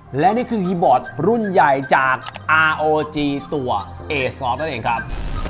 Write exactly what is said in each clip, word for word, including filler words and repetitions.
และนี่คือคีย์บอร์ดรุ่นใหญ่จาก อาร์ โอ จี ตัว เอ ซอฟต์ นั่นเองครับ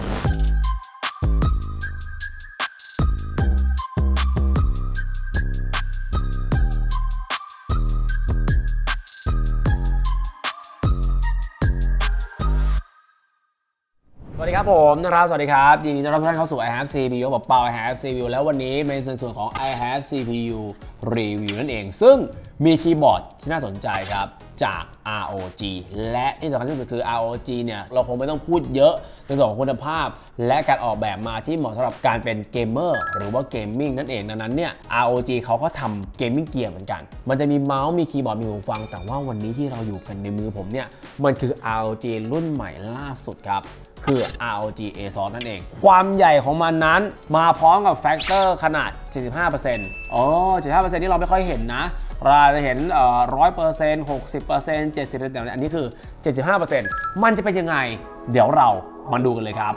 สวัสดีครับผมนะครับสวัสดีครับยินดีต้อนรับทุกท่านเข้าสู่ I have ซี พี ยู กับเปา I have ซี พี ยู แล้ววันนี้เป็นส่วนของ I have ซี พี ยู Review นั่นเองซึ่งมีคีย์บอร์ดที่น่าสนใจครับจาก อาร์ โอ จี และที่สำคัญที่สุดคือ อาร์ โอ จี เนี่ยเราคงไม่ต้องพูดเยอะในส่วนของคุณภาพและการออกแบบมาที่เหมาะสำหรับการเป็นเกมเมอร์หรือว่าเกมมิ่งนั่นเองดังนั้นเนี่ย อาร์ โอ จี เขาก็ทำเกมมิ่งเกียร์เหมือนกันมันจะมีเมาส์มีคีย์บอร์ดมีหูฟังแต่ว่าวันนี้ที่เราอยู่กันในมือผมเนี่ยมันคือ อาร์ โอ จี รุ่นใหม่ล่าสุดครับคือ อาร์ โอ จี เอ ซอฟต์ นั่นเองความใหญ่ของมันนั้นมาพร้อมกับแฟกเตอร์ขนาด เจ็ดสิบห้าเปอร์เซ็นต์ อ๋อ เจ็ดสิบห้าเปอร์เซ็นต์ ที่เราไม่ค่อยเห็นนะเราจะเห็นเอ่อ ร้อยเปอร์เซ็นต์ หกสิบเปอร์เซ็นต์ เจ็ดสิบเปอร์เซ็นต์ แต่อันนี้คือ เจ็ดสิบห้าเปอร์เซ็นต์ มันจะเป็นยังไงเดี๋ยวเรามาดูกันเลยครับ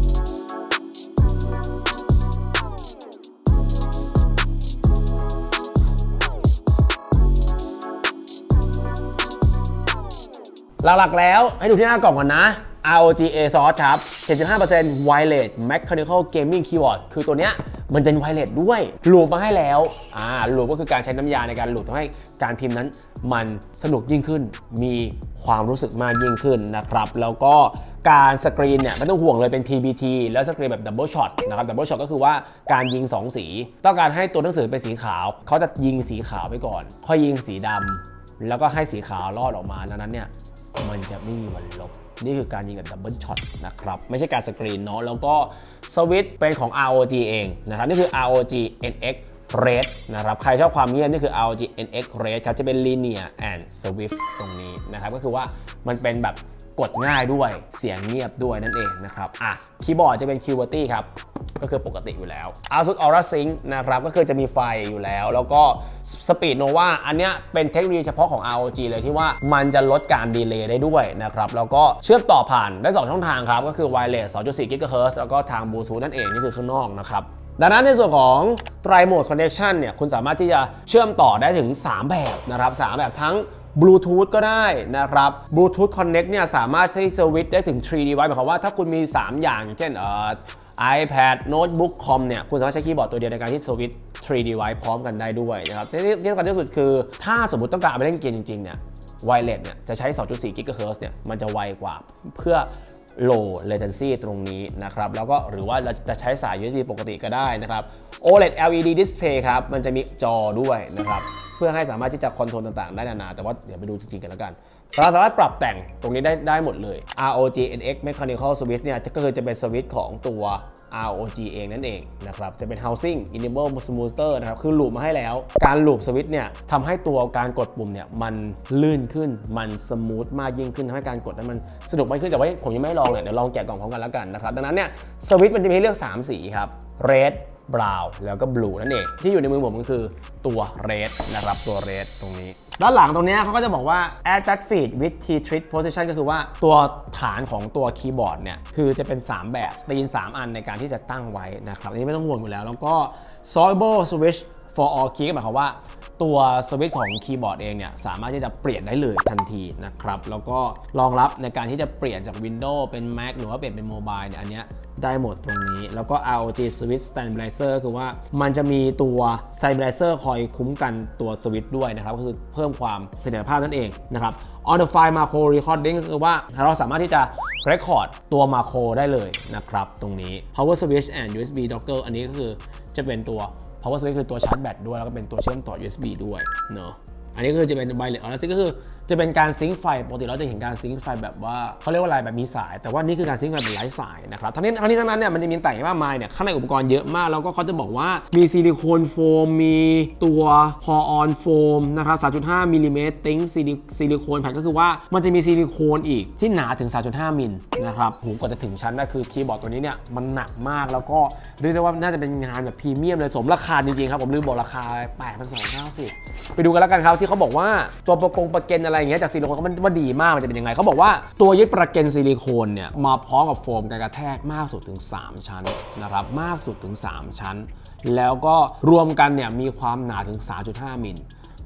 หลักๆแล้วให้ดูที่หน้ากล่องก่อนนะ อาร์ โอ จี เอ ซอฟต์ ครับ เจ็ดสิบห้าเปอร์เซ็นต์ Wireless Mechanical Gaming Keyboard คือตัวเนี้ยมันเป็น Wireless ด้วยลูปมาให้แล้วอ่าลูปก็คือการใช้น้ำยาในการลูปทำให้การพิมพ์นั้นมันสนุกยิ่งขึ้นมีความรู้สึกมากยิ่งขึ้นนะครับแล้วก็การสกรีนเนี่ยไม่ต้องห่วงเลยเป็น พี บี ที แล้วสกรีนแบบ Double Shot นะครับ Double Shot ก็คือว่าการยิงสองสีต้องการให้ตัวหนังสือเป็นสีขาวเขาจะยิงสีขาวไปก่อนค่อยยิงสีดำแล้วก็ให้สีขาวรอดออกมาดังนั้นเนี่ยมันจะไม่มีวันลบนี่คือการยิงกับดับเบิลช็อตนะครับไม่ใช่การสกรีนเนาะแล้วก็สวิตช์เป็นของ อาร์ โอ จี เองนะครับนี่คือ อาร์ โอ จี เอ็น เอ็กซ์ Red นะครับใครชอบความเงียบนี่คือ อาร์ โอ จี เอ็น เอ็กซ์ Red ครับจะเป็น Linear and Swift ตรงนี้นะครับก็คือว่ามันเป็นแบบกดง่ายด้วยเสียงเงียบด้วยนั่นเองนะครับอ่ะคีย์บอร์ดจะเป็น คิว บี ที ครับก็คือปกติอยู่แล้ว ASUS Aura Sync นะครับก็คือจะมีไฟอยู่แล้วแล้วก็ Speed Nova อันเนี้ยเป็นเทคโนโลยีเฉพาะของ อาร์ โอ จี เลยที่ว่ามันจะลดการดีเลย์ได้ด้วยนะครับแล้วก็เชื่อมต่อผ่านได้สองช่องทางครับก็คือ Wireless สองจุดสี่ กิกะเฮิรตซ์ แล้วก็ทาง Bluetooth นั่นเองนี่คือข้างนอกนะครับดังนั้นในส่วนของ Tri-Mode Connection เนี่ยคุณสามารถที่จะเชื่อมต่อได้ถึงสามแบบนะครับสามแบบทั้งBluetooth ก็ได้นะครับ Bluetooth Connect เนี่ยสามารถใช้สวิตช์ได้ถึง ทรี device หมายความว่าถ้าคุณมีสามอย่างเช่นเอ่อ iPad Notebook คอมเนี่ยคุณสามารถใช้คีย์บอร์ดตัวเดียวในการที่สวิตช์ทรี device พร้อมกันได้ด้วยนะครับที่ที่สำคัญที่สุดคือถ้าสมมติต้องการเอาไปเล่นเกมจริงๆเนี่ย Wireless เนี่ยจะใช้ สองจุดสี่ กิกะเฮิรตซ์ เนี่ยมันจะไวกว่าเพื่อ low latency ตรงนี้นะครับแล้วก็หรือว่าเราจะใช้สาย ยู เอส บี ปกติก็ได้นะครับ โอ แอล อี ดี แอล อี ดี Display ครับมันจะมีจอด้วยนะครับเพื่อให้สามารถที่จะคอนโทรลต่างๆได้นานๆแต่ว่าเดี๋ยวไปดูจริงๆกันแล้วกันเราสามารถปรับแต่งตรงนี้ได้ได้หมดเลย อาร์ โอ จี เอ็น เอ็กซ์ Mechanical Switch เนี่ยก็คือจะเป็นสวิตช์ของตัว อาร์ โอ จี เองนั่นเองนะครับจะเป็น Housing Enable Smoother นะครับคือลูปมาให้แล้วการลูปสวิตช์เนี่ยทำให้ตัวการกดปุ่มเนี่ยมันลื่นขึ้นมันสมูทมากยิ่งขึ้นทำให้การกดนั้นมันสนุกมากขึ้นแต่ว่าผมยังไม่ลองเนี่ยเดี๋ยวลองแกะกล่องพร้อมกันแล้วกันนะครับดังนั้นเนี่ยสวิตช์มันจะมีให้เลือกสามสีครับ Red Brown แล้วก็ Blue นั่นเองที่อยู่ในมือผมก็คือตัว Red นะครับตัว Red ตรงนี้ด้านหลังตรงนี้เขาก็จะบอกว่า Adjust Feed with T-Twist Position ก็คือว่าตัวฐานของตัวคีย์บอร์ดเนี่ยคือจะเป็นสามแบบตีนสามอันในการที่จะตั้งไว้นะครับอันนี้ไม่ต้องห่วงอยู่แล้วแล้วก็ Soluble Switch for all key หมายความว่าตัวสวิตช์ของคีย์บอร์ดเองเนี่ยสามารถที่จะเปลี่ยนได้เลยทันทีนะครับแล้วก็รองรับในการที่จะเปลี่ยนจาก Windows เป็น Mac หรือว่าเปลี่ยนเป็นโมบายเนี่ยอันเนี้ยได้หมดตรงนี้แล้วก็ อาร์ โอ จี Switch Stabilizer คือว่ามันจะมีตัว Stabilizer คอยคุ้มกันตัวสวิตช์ด้วยนะครับก็คือเพิ่มความเสถียรภาพนั่นเองนะครับ On the fly macro recording ก็คือว่าเราสามารถที่จะ record ตัว macro ได้เลยนะครับตรงนี้ Power Switch and ยู เอส บี Docker อันนี้ก็คือจะเป็นตัวPower Switch คือตัวชาร์จแบตด้วยแล้วก็เป็นตัวเชื่อมต่อ ยู เอส บี ด้วยเนอะอันนี้ก็คือจะเป็น Wireless Aura Sync ก็คือจะเป็นการซิงค์ไฟปกติเราจะเห็นการซิงค์ไฟแบบว่าเขาเรียกว่าอะไรแบบมีสายแต่ว่านี่คือการซิงค์ไฟแบบไร้สายนะครับทั้งนี้ทั้งนี้ทั้งนั้นเนี่ยมันจะมีแต่งมากมายเนี่ยข้างในอุปกรณ์เยอะมากแล้วก็เขาจะบอกว่ามีซิลิโคนโฟมมีตัว Pour on Foam นะครับ สามจุดห้า มิลลิเมตรติ้งซิลิโคนแผ่นก็คือว่ามันจะมีซิลิโคนอีกที่หนาถึง สามจุดห้า มิลนะครับหูกว่าจะถึงชั้นได้คือคีย์บอร์ดตัวนี้เนี่ยมันหนักมากแล้วก็เรียกได้ว่าน่าจะเป็นงานแบบพรีเมียมเลยสมราคาจริงๆครับผมลืมบอกราคา แปดพันสองร้อยเก้าสิบ ไปดูกันแล้วกันครับที่เขาบอกว่าตัวประกงประเกนอะไรอย่างเงี้ยจากซิลิโคนเขาว่าดีมากมันจะเป็นยังไงเขาบอกว่าตัวยึดประเกนซิลิโคนเนี่ยมาพร้อมกับโฟมการกระแทกมากสุดถึงสามชั้นนะครับมากสุดถึงสามชั้นแล้วก็รวมกันเนี่ยมีความหนาถึง สามจุดห้า มิล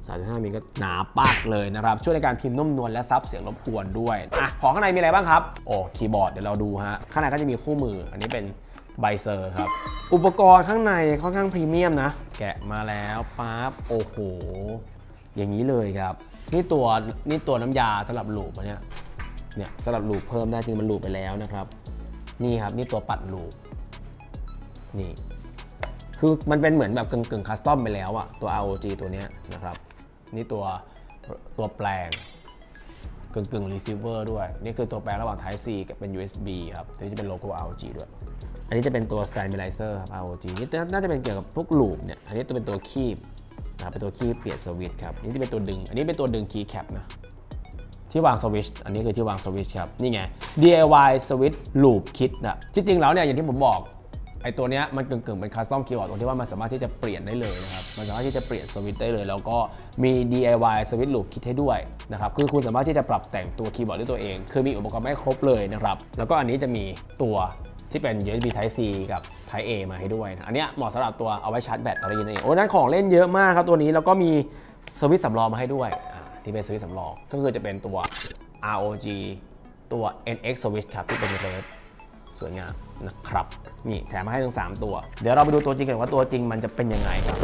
สามจุดห้า มิลก็หนาปักเลยนะครับช่วยในการพิมพ์นุ่มนวลและซับเสียงรบกวนด้วยอ่ะของข้างในมีอะไรบ้างครับโอ้คีย์บอร์ดเดี๋ยวเราดูฮะข้างในก็จะมีคู่มืออันนี้เป็นไบเซอร์ครับอุปกรณ์ข้างในค่อนข้างพรีเมียมนะแกะมาแล้วปั๊บโอ้โหอย่างนี้เลยครับนี่ตัวนี่ตัวน้ำยาสำหรับลูปเนี่ยเนี่ยสำหรับลูปเพิ่มได้จริงมันลูปไปแล้วนะครับนี่ครับนี่ตัวปัดลูปนี่คือมันเป็นเหมือนแบบกึ่งๆคัสตอมไปแล้วอะตัว อาร์ โอ จี ตัวนี้นะครับนี่ตัวตัวแปลงกึ่งๆ receiver ด้วยนี่คือตัวแปลงระหว่าง Type C กับเป็น ยู เอส บี ครับตัวนี้จะเป็นโลโก้ อาร์ โอ จี ด้วยอันนี้จะเป็นตัว stabilizer ครับ อาร์ โอ จี นี่น่าจะเป็นเกี่ยวกับพวกลูปเนี่ยอันนี้ตัวเป็นตัวคีบนะเป็นตัวคีบเปลี่ยนสวิตช์ครับนี่จะเป็นตัวดึงอันนี้เป็นตัวดึง key cap นะที่วางสวิตช์อันนี้คือที่วางสวิตช์ครับนี่ไง ดี ไอ วาย Switch Loop Kit นะที่จริงแล้วเนี่ยอย่างที่ผมบอกไอตัวเนี้ยมันกึ่งๆเป็นคัสตอมคีย์บอร์ดตรงที่ว่ามันสามารถที่จะเปลี่ยนได้เลยนะครับมันสามารถที่จะเปลี่ยนสวิตช์ได้เลยแล้วก็มี ดี ไอ วาย Switch Loop Kit ให้ด้วยนะครับคือคุณสามารถที่จะปรับแต่งตัวคีย์บอร์ดด้วยตัวเองคือมีอุปกรณ์ไม่ครบเลยนะครับแล้วก็อันนี้จะมีตัวที่เป็น ยู เอส บี Type C กับ Type A มาให้ด้วยนะอันนี้เหมาะสำหรับตัวเอาไว้ชาร์จแบตอะไรอย่างเงี้ยโอ้นั้นของเล่นเยอะมากครับตัวนี้แล้วก็มีสวิตช์สำรองมาให้ด้วยที่เป็นสวิตช์สำรองก็คือจะเป็นตัว อาร์ โอ จี ตัว เอ็น เอ็กซ์ Switch ครับที่เป็นเรดสวยงามนะครับนี่แถมมาให้ทั้งสามตัวเดี๋ยวเราไปดูตัวจริงกันว่าตัวจริงมันจะเป็นยังไงครับ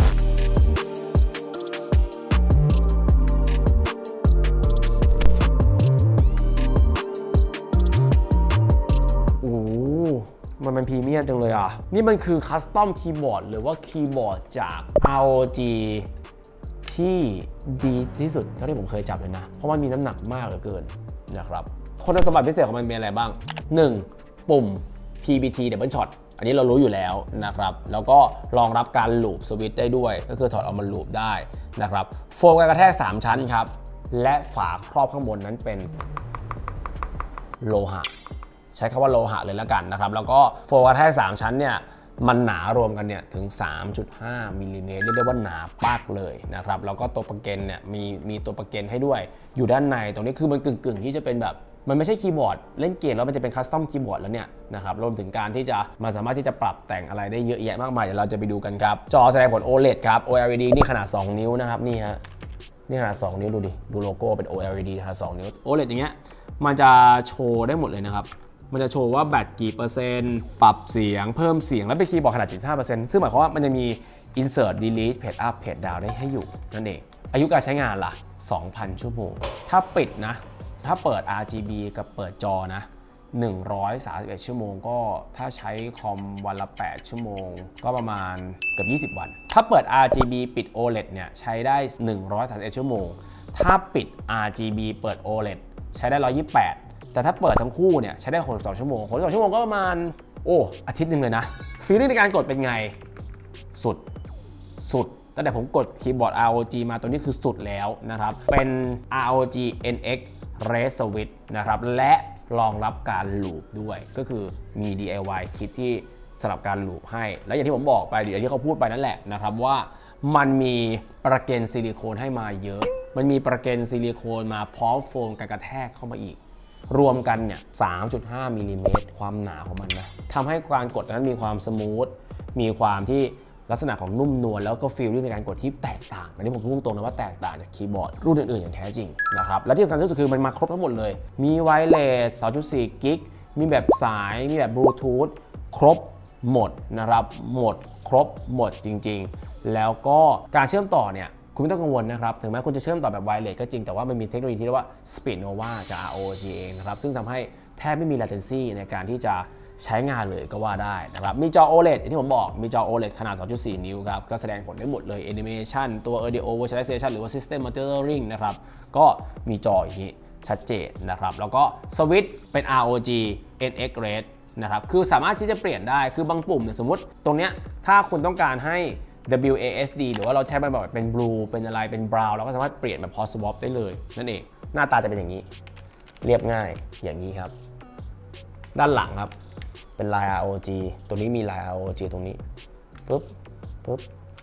โอ้มันเป็นพรีเมียมจังเลยอ่ะนี่มันคือคัสตอมคีย์บอร์ดหรือว่าคีย์บอร์ดจาก อาร์ โอ จี ที่ดีที่สุดเท่าที่ผมเคยจับเลยนะเพราะมันมีน้ำหนักมากเหลือเกินนะครับคุณสมบัติพิเศษของมันเป็นอะไรบ้างหนึ่งปุ่ม พี บี ที Double Shot อันนี้เรารู้อยู่แล้วนะครับแล้วก็รองรับการลูปสวิตช์ได้ด้วยก็คือถอดออกมาลูปได้นะครับโฟมกันกระแทกสามชั้นครับและฝาครอบข้างบนนั้นเป็นโลหะใช้คำว่าโลหะเลยแล้วกันนะครับแล้วก็โฟมกระแทกสามชั้นเนี่ยมันหนารวมกันเนี่ยถึง สามจุดห้า มิลลิเมตรเรียกได้ว่าหนาปักเลยนะครับแล้วก็ตัวประเกนเนี่ยมีมีตัวประเกนให้ด้วยอยู่ด้านในตรงนี้คือมันกึ่งๆที่จะเป็นแบบมันไม่ใช่คีย์บอร์ดเล่นเกมแล้วมันจะเป็นคัสตอมคีย์บอร์ดแล้วเนี่ยนะครับรวมถึงการที่จะมาสามารถที่จะปรับแต่งอะไรได้เยอะแยะมากมายเดี๋ยวเราจะไปดูกันครับจอแสดงผล โอ แอล อี ดี ครับ โอ แอล อี ดี นี่ขนาดสองนิ้วนะครับนี่ฮะนี่ขนาดสองนิ้วดูดิดูโลโก้เป็น โอ แอล อี ดี ขนาดสองนิ้ว โอ แอล อี ดี อย่างเงี้ยมันจะโชว์ได้หมดเลยนะครับมันจะโชว์ว่าแบตกี่เปอร์เซ็นต์ปรับเสียงเพิ่มเสียงแล้วเป็นคีย์บอร์ดขนาด เจ็ดสิบห้าเปอร์เซ็นต์ ซึ่งหมายความว่ามันจะมี insert delete page up page down ได้ให้อยู่นั่นเองอายุการใช้งานล่ะ สองพัน ชั่วโมงถ้าปิดนะถ้าเปิด อาร์ จี บี กับเปิดจอนะหนึ่งร้อยสามสิบเอ็ดชั่วโมงก็ถ้าใช้คอมวันละแปดชั่วโมงก็ประมาณเกือบยี่สิบวันถ้าเปิด อาร์ จี บี ปิด โอ แอล อี ดี เนี่ยใช้ได้หนึ่งร้อยสามสิบเอ็ดชั่วโมงถ้าปิด อาร์ จี บี เปิด โอ แอล อี ดี ใช้ได้หนึ่งร้อยยี่สิบแปดแต่ถ้าเปิดทั้งคู่เนี่ยใช้ได้หกสิบสองชั่วโมงหกสิบสองชั่วโมงก็ประมาณโอ้อาทิตย์หนึ่งเลยนะฟีลลิ่งในการกดเป็นไงสุดสุดตั้งแต่ผมกดคีย์บอร์ด อาร์ โอ จี มาตัวนี้คือสุดแล้วนะครับเป็น อาร์ โอ จี เอ็น เอ็กซ์ Red Switch นะครับและรองรับการลูปด้วยก็คือมี ดี ไอ วาย คิดที่สำหรับการลูปให้และอย่างที่ผมบอกไปเดี๋ยวที่เขาพูดไปนั่นแหละนะครับว่ามันมีประเกนซิลิโคนให้มาเยอะมันมีประเกนซิลิโคนมาพร้อมโฟมกันกระแทกเข้ามาอีกรวมกันเนี่ย สามจุดห้า มิลลิเมตรความหนาของมันนะทำให้การกดนั้นมีความสมูทมีความที่ลักษณะของนุ่มนวลแล้วก็ฟีลลิ่งในการกดที่แตกต่างอันนี้ผมพูดตรงนะว่าแตกต่างจากคีย์บอร์ดรุ่นอื่นๆอย่างแท้จริงนะครับและที่สำคัญที่สุดคือมันมาครบทั้งหมดเลยมีไวเลส สองจุดสี่ กิกมีแบบสายมีแบบบลูทูธครบหมดนะครับหมดครบหมดจริงๆแล้วก็การเชื่อมต่อเนี่ยคุณไม่ต้องกังวลนะครับถึงแม้คุณจะเชื่อมต่อแบบไวเลสก็จริงแต่ว่ามันมีเทคโนโลยีที่เรียกว่า Speed Nova จาก อาร์ โอ จี เองนะครับซึ่งทำให้แทบไม่มี latency ในการที่จะใช้งานเลยก็ว่าได้นะครับมีจอ โอ แอล อี ดี อย่างที่ผมบอกมีจอ โอ แอล อี ดี ขนาด สองจุดสี่ นิ้วครับก็แสดงผลได้หมดเลย Animation ตัว Audio Visualization หรือว่า System Monitoring นะครับก็มีจออย่างนี้ชัดเจนนะครับแล้วก็สวิตช์เป็น อาร์ โอ จี เอ็น เอ็กซ์ Red นะครับคือสามารถที่จะเปลี่ยนได้คือบางปุ่มเนี่ยสมมติตรงเนี้ยถ้าคุณต้องการให้ ดับเบิลยู เอ เอส ดี หรือว่าเราใช้มันแบบเป็น blue เป็นอะไรเป็น brown เราก็สามารถเปลี่ยนแบบ port swap ได้เลยนั่นเองหน้าตาจะเป็นอย่างนี้เรียบง่ายอย่างนี้ครับด้านหลังครับเป็นลาย อาร์ โอ จี ตัวนี้มีลาย อาร์ โอ จี ตรงนี้ปุ๊บปุ๊บ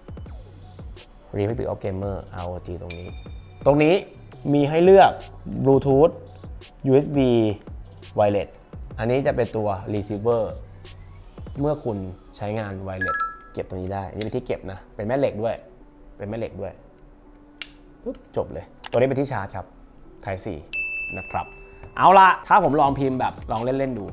Republic of Gamer อาร์ โอ จี ตรงนี้ตรงนี้มีให้เลือก Bluetooth ยู เอส บี Wireless อันนี้จะเป็นตัว receiver เมื่อคุณใช้งาน wireless เก็บตรงนี้ได้นี่เป็นที่เก็บนะเป็นแม่เหล็กด้วยเป็นแม่เหล็กด้วยปุ๊บจบเลยตัวนี้เป็นที่ชาร์จครับ Type สี่นะครับเอาละถ้าผมลองพิมพ์แบบลองเล่นๆดู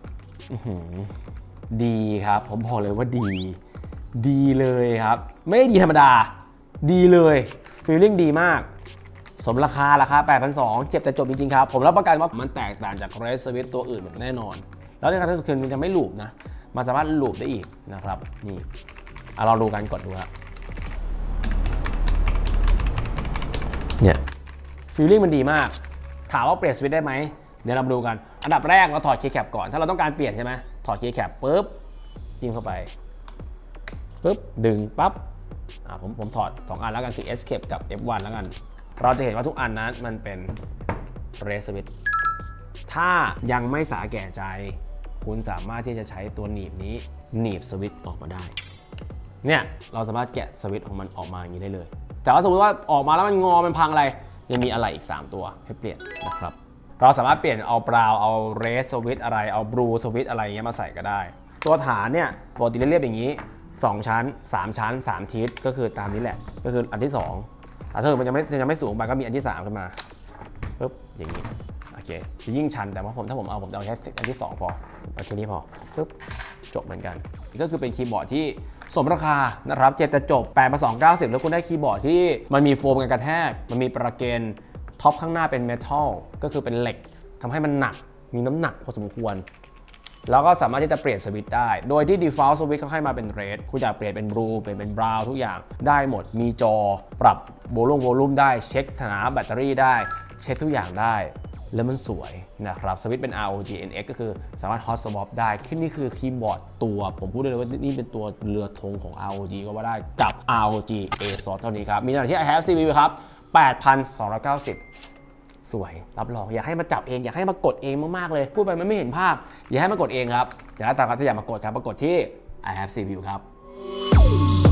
ดีครับผมบอกเลยว่าดีดีเลยครับไม่ได้ดีธรรมดาดีเลยฟีลลิ่งดีมากสมราคาราคา แปดพันสองร้อย เจ็บแต่จบจริงๆครับผมรับประกันว่ามันแตกต่างจาก Red Swift ตัวอื่นแบบแน่นอนแล้วในการที่คืนมันจะไม่ลูปนะมันสามารถลูปได้อีกนะครับนี่เอาเราดูกันกดดูครับเนี่ยฟีลลิ่งมันดีมากถามว่าเปลี่ยนสวิตช์ได้ไหมเดี๋ยวเรามาดูกันอันดับแรกเราถอดคีย์แคปก่อนถ้าเราต้องการเปลี่ยนใช่ไหมถอดคีย์แคปปุ๊บจิ้มเข้าไปปุ๊บดึงปั๊บอ่าผมผมถอดสองอันแล้วกันคือ Escape กับ เอฟ วัน แล้วกันเราจะเห็นว่าทุกอันนั้นมันเป็น Red Swift ถ้ายังไม่สาแก่ใจคุณสามารถที่จะใช้ตัวหนีบนี้หนีบสวิตช์ออกมาได้เนี่ยเราสามารถแกะสวิตช์ของมันออกมาอย่างนี้ได้เลยแต่ว่าสมมติว่าออกมาแล้วมันงอมันพังอะไรยังมีอะไรอีกสามตัวให้เปลี่ยนนะครับเราสามารถเปลี่ยนเอาบราวน์เอาเรสสวิตช์อะไรเอาบลูสวิตช์อะไรเงี้ยมาใส่ก็ได้ตัวฐานเนี่ยปกติเรียบๆอย่างนี้สองชั้นสามชั้นสามทิศก็คือตามนี้แหละก็คืออันที่สองถ้าเธอมันยังไม่ยังไม่สูงไปก็มีอันที่สามขึ้นมาปุ๊บอย่างนี้โอเคจะยิ่งชันแต่ว่าผมถ้าผมเอาผมจะเอาแค่อันที่สองพอโอเคนี้พอปุ๊บจบเหมือนกันนี่ก็คือเป็นคีย์บอร์ดที่สมราคานะครับเจ็ดจะจบแปดพันสองร้อยเก้าสิบแล้วคุณได้คีย์บอร์ดที่มันมีโฟมกันกระแทกมันมีประเกนท็อปข้างหน้าเป็นเมทัลก็คือเป็นเหล็กทำให้มันหนักมีน้ำหนักพอสมควรแล้วก็สามารถที่จะเปลี่ยนสวิตช์ได้โดยที่ default สวิตช์เขาให้มาเป็น red คุณอยากเปลี่ยนเป็น blue เปลี่ยนเป็น brown ทุกอย่างได้หมดมีจอปรับโวลูมโวลูมได้เช็คฐานะแบตเตอรี่ได้เช็คทุกอย่างได้แล้วมันสวยนะครับสวิตช์เป็น อาร์ โอ จี เอ็น เอ็กซ์ ก็คือสามารถ hot swap ได้ขึ้นนี่คือคีย์บอร์ดตัวผมพูดได้เลยว่านี่เป็นตัวเรือธงของ อาร์ โอ จี ก็ว่าได้กับ อาร์ โอ จี เอ ซอส เท่านี้ครับมีขนาดที่ ไอ แฮป ซี พี ยู ครับ แปดพันสองร้อยเก้าสิบ สวยรับรองอยากให้มาจับเองอยากให้มากดเองมากๆเลยพูดไปมันไม่เห็นภาพอยากให้มากดเองครับอยากให้ตามครับถ้าอยากมากดครับมากดที่ ไอ แฮป ซี พี ยู ครับ